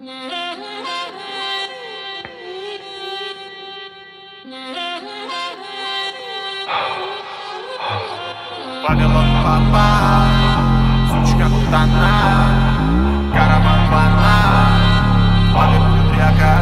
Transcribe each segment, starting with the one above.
Вавилон папа, сучка путана, караван плана, Вавилон река.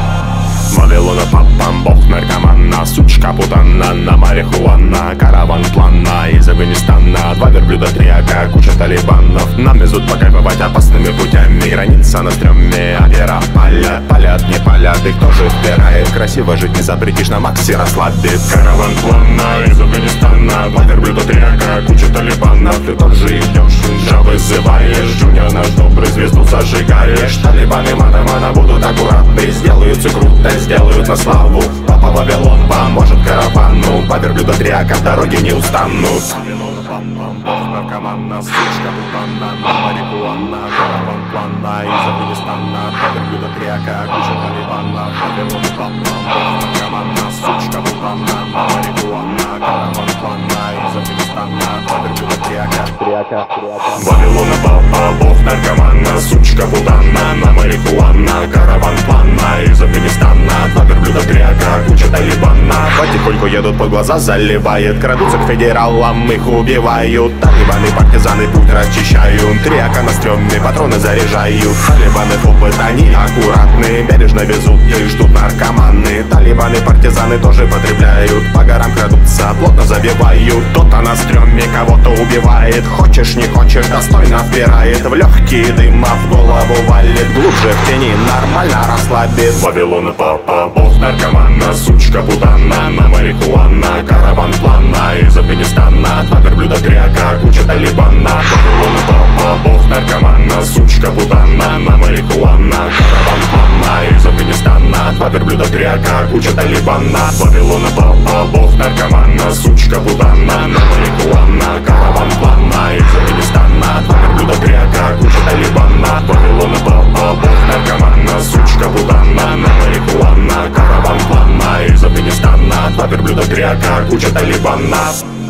Вавилона папа, бог наркомана, сучка путана, на марихуана, караван плана из Афганистана. Два верблюда, три ака, куча талибанов. Нам везут покайфовать опасными путями. Граница на стреме, авера палят, палят, не палят, их тоже впирает. Красиво жить не запретишь, на макси расслабит. Караван плана из Афганистана. Два верблюда, три ака, куча талибанов. Ты тоже их ждешь, инжа вызываешь. Джуниор наш добрый, звезду зажигаешь. Талибаны мана-мана будут аккуратны, сделаются круто, сделают на славу. Папа Вавилон поможет каравану. Два верблюда, три ака в дороге не устанут. Вавилон папа, бог наркомана, сучка путана, на марихуана, караван плана из Афганистана. Два верблюда, три ака, куча талибана. Вавилон папа, бог наркомана, сучка путана, на марихуана, караван плана из Афганистана. Два верблюда, три ака, три ака, три ака. Вавилон папа, бог наркомана, сучка путана, на марихуана, караван плана из Афганистана. Два верблюда, три ака, куча талибана. Потихоньку едут, под глаза заливает, крадутся к федералам, их убивают. Талибаны, партизаны путь расчищают. Три ака на стреме, патроны заряжают. Талибаны в опыт, они аккуратны, бережно везут, их ждут наркоманы. Талибаны, партизаны тоже потребляют, по горам крадутся, плотно забивают. Кто-то на стреме кого-то убивает, хочешь не хочешь, достойно впирает. В легкие дыма в голову валит, глубже в тени нормально расслабит. Вавилон папа, бог наркомана, сучка путана, на марихуана, караван плана из Афганистана. Два верблюда, три ака, куча талибана. Вавилон папа, бог наркомана, сучка путана, на марихуана, караван плана из Афганистана. Два верблюда, три ака, куча талибана. Вавилон папа, бог наркомана, сучка путана, на марихуана, караван плана из Афганистана. Два верблюда, три ака, куча талибана. Вавилон папа, бог наркомана, сучка путана, на марихуана, караван плана из Афганистана. Два верблюда, три ака, куча талибана.